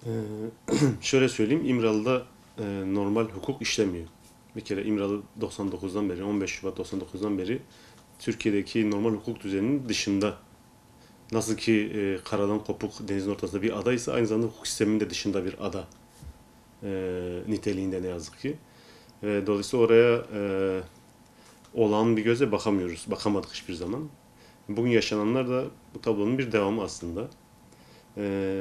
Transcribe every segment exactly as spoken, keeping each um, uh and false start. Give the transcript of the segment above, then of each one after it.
Ee, Şöyle söyleyeyim, İmralı'da e, normal hukuk işlemiyor. Bir kere İmralı doksan dokuzdan beri, on beş Şubat doksan dokuzdan beri Türkiye'deki normal hukuk düzeninin dışında. Nasıl ki e, karadan kopuk denizin ortasında bir adaysa aynı zamanda hukuk sisteminin de dışında bir ada e, niteliğinde ne yazık ki. E, dolayısıyla oraya e, olağan bir gözle bakamıyoruz. Bakamadık hiçbir zaman. Bugün yaşananlar da bu tablonun bir devamı aslında. E,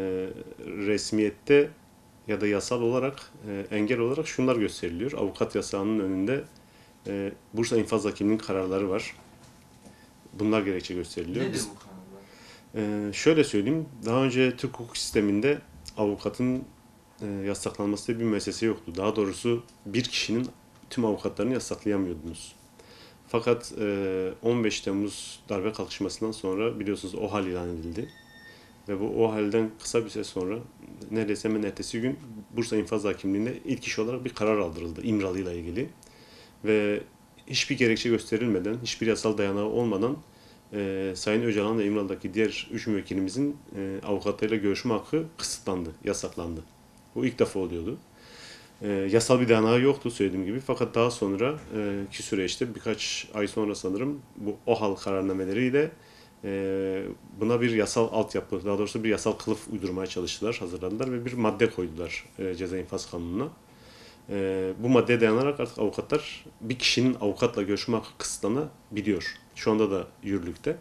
Resmiyette ya da yasal olarak e, engel olarak şunlar gösteriliyor. Avukat yasağının önünde e, Bursa İnfaz Hakimliği'nin kararları var. Bunlar gerekçe gösteriliyor. Nedir Biz bu kanunlar? e, şöyle söyleyeyim, daha önce Türk hukuk sisteminde avukatın e, yasaklanması diye bir meselesi yoktu. Daha doğrusu bir kişinin tüm avukatlarını yasaklayamıyordunuz. Fakat e, on beş Temmuz darbe kalkışmasından sonra biliyorsunuz OHAL ilan edildi. Ve bu OHAL'den kısa bir süre sonra neredeyse hemen ertesi gün Bursa İnfaz Hakimliği'nde ilk iş olarak bir karar aldırıldı İmralı ile ilgili. Ve hiçbir gerekçe gösterilmeden, hiçbir yasal dayanağı olmadan e, Sayın Öcalan ve İmralı'daki diğer üç müvekkilimizin e, avukatlarıyla görüşme hakkı kısıtlandı, yasaklandı. Bu ilk defa oluyordu. E, yasal bir dayanağı yoktu söylediğim gibi. Fakat daha sonra e, ki süreçte birkaç ay sonra sanırım bu OHAL kararnameleriyle e, buna bir yasal altyapı, daha doğrusu bir yasal kılıf uydurmaya çalıştılar, hazırladılar ve bir madde koydular e, Ceza İnfaz Kanunu'na. E, bu maddeye dayanarak artık avukatlar bir kişinin avukatla görüşme hakkı kısıtlanabiliyor. Şu anda da yürürlükte.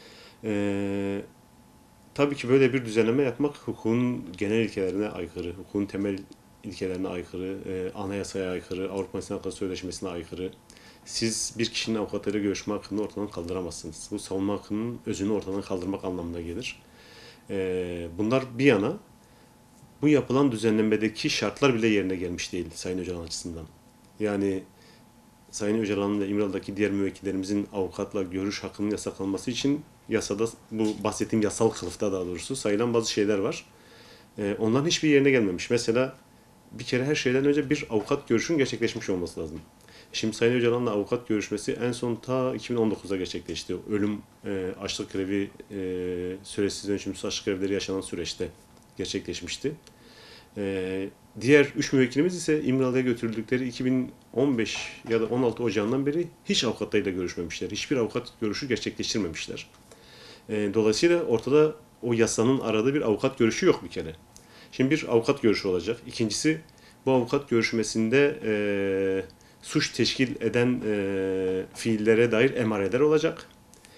E, tabii ki böyle bir düzenleme yapmak hukukun genel ilkelerine aykırı, hukukun temel ilkelerine aykırı, e, anayasaya aykırı, Avrupa İnsan Hakları Sözleşmesi'ne aykırı. Siz bir kişinin avukatıyla görüşme hakkını ortadan kaldıramazsınız. Bu savunma hakkının özünü ortadan kaldırmak anlamına gelir. E, bunlar bir yana, bu yapılan düzenlemedeki şartlar bile yerine gelmiş değil Sayın Öcalan açısından. Yani Sayın Öcalan'ın ve İmralı'daki diğer müvekkillerimizin avukatla görüş hakkının yasaklanması için yasada, bu bahsettiğim yasal kılıfta daha doğrusu sayılan bazı şeyler var. Ee, onların hiçbir yerine gelmemiş. Mesela bir kere her şeyden önce bir avukat görüşünün gerçekleşmiş olması lazım. Şimdi Sayın Öcalan'la avukat görüşmesi en son ta iki bin on dokuzda gerçekleşti. Ölüm, e, açlık grevi, e, süresiz dönüşümsüz açlık grevleri yaşanan süreçte gerçekleşmişti. Ee, Diğer üç müvekkilimiz ise İmralı'ya götürüldükleri iki bin on beş ya da on altı Ocağı'ndan beri hiç avukatlarıyla görüşmemişler. Hiçbir avukat görüşü gerçekleştirmemişler. Ee, dolayısıyla ortada o yasanın aradığı bir avukat görüşü yok bir kere. Şimdi bir avukat görüşü olacak. İkincisi, bu avukat görüşmesinde e, suç teşkil eden e, fiillere dair emareler olacak.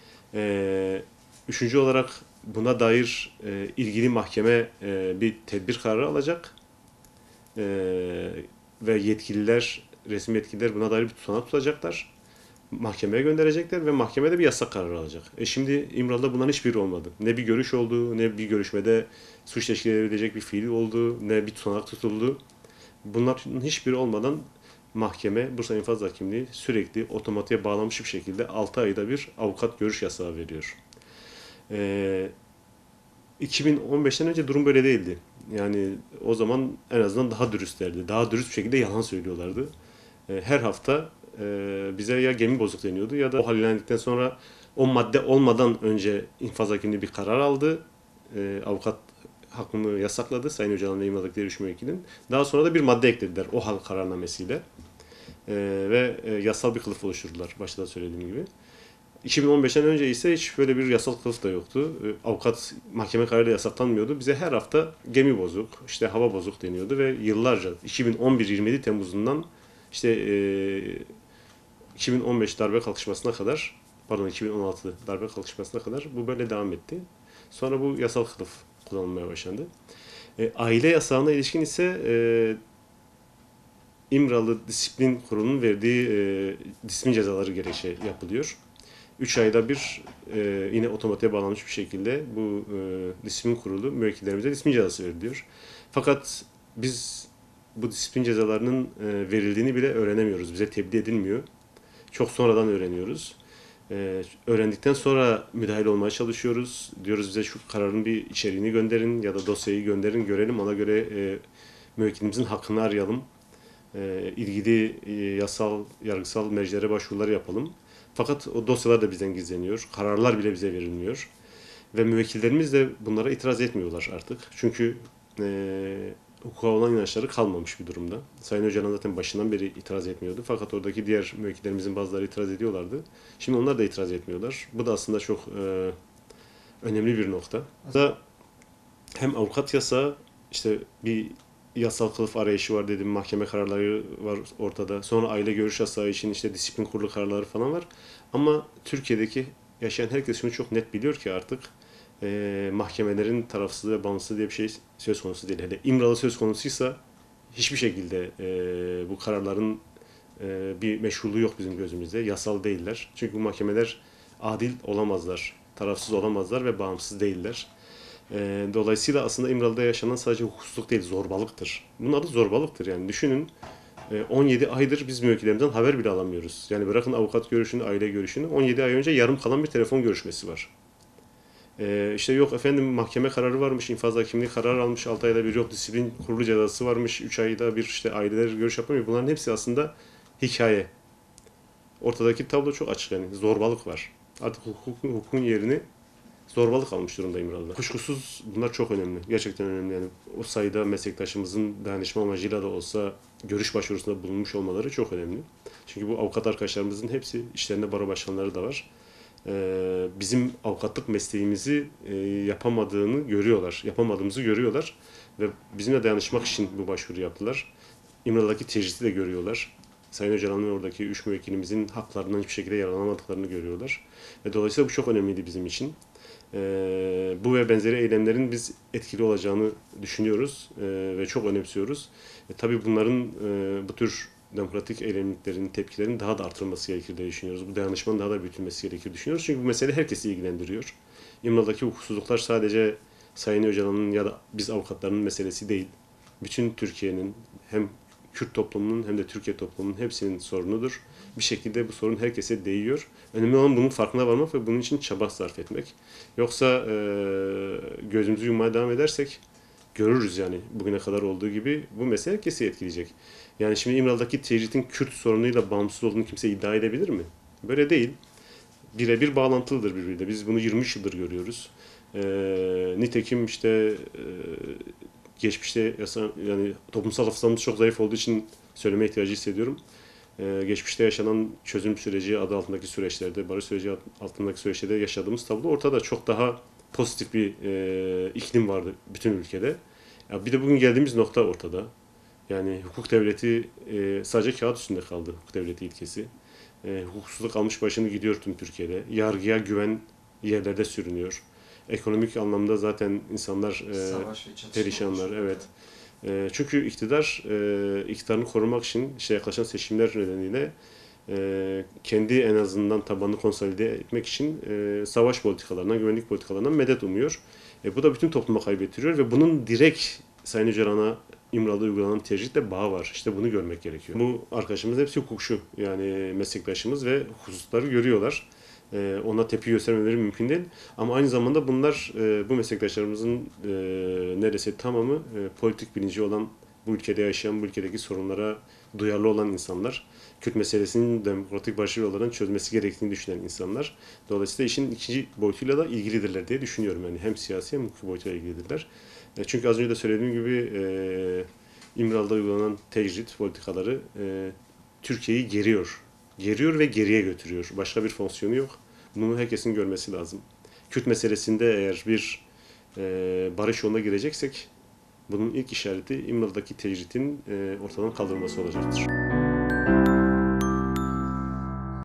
E, Üçüncü olarak buna dair e, ilgili mahkeme e, bir tedbir kararı alacak. Ee, Ve yetkililer, resmi yetkililer buna dair bir tutanak tutacaklar. Mahkemeye gönderecekler ve mahkemede bir yasak kararı alacak. E şimdi İmralı'da bunların hiçbiri olmadı. Ne bir görüş oldu, ne bir görüşmede suç teşkil edebilecek bir fiil oldu, ne bir tutanak tutuldu. Bunların hiçbiri olmadan mahkeme, Bursa İnfaz Hakimliği sürekli otomatiğe bağlanmış bir şekilde altı ayda bir avukat görüş yasağı veriyor. Ee, iki bin on beşten önce durum böyle değildi. Yani o zaman en azından daha dürüstlerdi. Daha dürüst bir şekilde yalan söylüyorlardı. E, Her hafta e, bize ya gemi bozuk deniyordu ya da o hallenendikten sonra o madde olmadan önce infaz hakimliği bir karar aldı. E, Avukat hakkını yasakladı Sayın Öcalan ve İmralı'daki üç müvekkilin. Daha sonra da bir madde eklediler o hal kararnamesiyle. E, Ve e, yasal bir kılıf oluşturdular başta da söylediğim gibi. iki bin on beşten önce ise hiç böyle bir yasal kılıf da yoktu. Ee, Avukat mahkeme kararıyla yasaklanmıyordu. Bize her hafta gemi bozuk, işte hava bozuk deniyordu ve yıllarca iki bin on bir yirmi yedi Temmuz'undan işte e, iki bin on beş darbe kalkışmasına kadar, pardon iki bin on altı darbe kalkışmasına kadar bu böyle devam etti. Sonra bu yasal kılıf kullanılmaya başlandı. E, aile yasağına ilişkin ise e, İmralı Disiplin Kurulu'nun verdiği e, disiplin cezaları gereği yapılıyor. Üç ayda bir e, yine otomatiğe bağlanmış bir şekilde bu e, disiplin kurulu müvekkillerimize disiplin cezası veriliyor. Fakat biz bu disiplin cezalarının e, verildiğini bile öğrenemiyoruz. Bize tebliğ edilmiyor. Çok sonradan öğreniyoruz. E, öğrendikten sonra müdahale olmaya çalışıyoruz. Diyoruz bize şu kararın bir içeriğini gönderin ya da dosyayı gönderin, görelim. Ona göre e, müvekkilimizin hakkını arayalım. E, ilgili e, yasal, yargısal mercilere başvurular yapalım. Fakat o dosyalar da bizden gizleniyor. Kararlar bile bize verilmiyor. Ve müvekkillerimiz de bunlara itiraz etmiyorlar artık. Çünkü e, hukuka olan inançları kalmamış bir durumda. Sayın Öcalan zaten başından beri itiraz etmiyordu. Fakat oradaki diğer müvekkillerimizin bazıları itiraz ediyorlardı. Şimdi onlar da itiraz etmiyorlar. Bu da aslında çok e, önemli bir nokta. Da hem avukat yasağı, işte bir yasal kılıf arayışı var dedim, mahkeme kararları var ortada. Sonra aile görüş yasağı için işte disiplin kurulu kararları falan var. Ama Türkiye'deki yaşayan herkes şunu çok net biliyor ki artık e, mahkemelerin tarafsız ve bağımsız diye bir şey söz konusu değil. Hele İmralı söz konusuysa hiçbir şekilde e, bu kararların e, bir meşruluğu yok bizim gözümüzde. Yasal değiller. Çünkü bu mahkemeler adil olamazlar, tarafsız olamazlar ve bağımsız değiller. E, dolayısıyla aslında İmralı'da yaşanan sadece hukuksuzluk değil, zorbalıktır. Bunun adı zorbalıktır yani. Düşünün, e, on yedi aydır biz müvekkillerimizden haber bile alamıyoruz. Yani bırakın avukat görüşünü, aile görüşünü, on yedi ay önce yarım kalan bir telefon görüşmesi var. E, işte yok efendim mahkeme kararı varmış, infaz hakimliği karar almış altı ayda bir, yok disiplin kurulu cezası varmış, üç ayda bir işte aileler görüş yapamıyor. Bunların hepsi aslında hikaye. Ortadaki tablo çok açık yani, zorbalık var. Artık hukukun, hukukun yerini zorbalık almış durumda İmralı'da. Kuşkusuz bunlar çok önemli. Gerçekten önemli. Yani o sayıda meslektaşımızın dayanışma amacıyla da olsa görüş başvurusunda bulunmuş olmaları çok önemli. Çünkü bu avukat arkadaşlarımızın hepsi, işlerinde baro başkanları da var. Ee, bizim avukatlık mesleğimizi e, yapamadığını görüyorlar. Yapamadığımızı görüyorlar. Ve bizimle dayanışmak için bu başvuru yaptılar. İmralı'daki tecridi de görüyorlar. Sayın Öcalan'ın oradaki üç müvekkilimizin haklarından hiçbir şekilde yararlanamadıklarını görüyorlar. Ve dolayısıyla bu çok önemliydi bizim için. Ee, bu ve benzeri eylemlerin biz etkili olacağını düşünüyoruz e, ve çok önemsiyoruz. E, tabii bunların e, bu tür demokratik eylemliklerin, tepkilerin daha da artırılması gerekir diye düşünüyoruz. Bu dayanışmanın daha da büyütülmesi gerekir düşünüyoruz. Çünkü bu mesele herkesi ilgilendiriyor. İmralı'daki hukuksuzluklar sadece Sayın Öcalan'ın ya da biz avukatlarının meselesi değil. Bütün Türkiye'nin, hem Kürt toplumunun hem de Türkiye toplumunun hepsinin sorunudur. Bir şekilde bu sorun herkese değiyor. Önemli olan bunun farkına varmak ve bunun için çaba sarf etmek. Yoksa e, gözümüzü yummaya devam edersek görürüz yani bugüne kadar olduğu gibi bu mesele herkesi etkileyecek. Yani şimdi İmralı'daki tecridin Kürt sorunuyla bağımsız olduğunu kimse iddia edebilir mi? Böyle değil. Birebir bağlantılıdır birbiriyle. Biz bunu yirmi üç yıldır görüyoruz. E, nitekim işte e, geçmişte yani toplumsal hafızamız çok zayıf olduğu için söyleme ihtiyacı hissediyorum. Ee, geçmişte yaşanan çözüm süreci adı altındaki süreçlerde, barış süreci altındaki süreçlerde yaşadığımız tablo ortada çok daha pozitif bir e, iklim vardı bütün ülkede. Ya bir de bugün geldiğimiz nokta ortada. Yani hukuk devleti e, sadece kağıt üstünde kaldı, hukuk devleti ilkesi. E, hukuksuzluk almış başını gidiyor tüm Türkiye'de. Yargıya güven yerlerde sürünüyor. Ekonomik anlamda zaten insanlar e, perişanlar, evet. E, çünkü iktidar, e, iktidarını korumak için işte yaklaşan seçimler nedeniyle e, kendi en azından tabanını konsolide etmek için e, savaş politikalarından, güvenlik politikalarından medet umuyor. E, bu da bütün topluma kaybettiriyor ve bunun direkt Sayın Öcalan'a İmralı'da uygulanan tecritle bağı var. İşte bunu görmek gerekiyor. Bu arkadaşımız hepsi hukukçu, yani meslektaşımız ve hususları görüyorlar. Ee, ona tepki göstermeleri mümkün değil. Ama aynı zamanda bunlar e, bu meslektaşlarımızın e, neredeyse tamamı e, politik bilinci olan, bu ülkede yaşayan, bu ülkedeki sorunlara duyarlı olan insanlar. Kürt meselesinin demokratik barışçıl olarak çözmesi gerektiğini düşünen insanlar. Dolayısıyla işin ikinci boyutuyla da ilgilidirler diye düşünüyorum. Yani hem siyasi hem hukuki boyutuyla ilgilidirler. E, çünkü az önce de söylediğim gibi e, İmralı'da uygulanan tecrit politikaları e, Türkiye'yi geriyor. Geriyor ve geriye götürüyor. Başka bir fonksiyonu yok. Bunu herkesin görmesi lazım. Kürt meselesinde eğer bir e, barış yoluna gireceksek bunun ilk işareti İmralı'daki tecritin e, ortadan kaldırılması olacaktır.